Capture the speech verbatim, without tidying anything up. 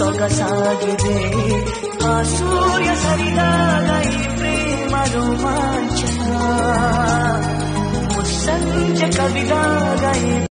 ಸೊಗಸಾಗಿದೆ. ಆ ಸೂರ್ಯ ಸರಿದಾಗ ಈ ಪ್ರೇಮ ರೋಮಾಂಚನ, ಮುಸ್ಸಂಜೆ ಕವಿದಾಗ ಈ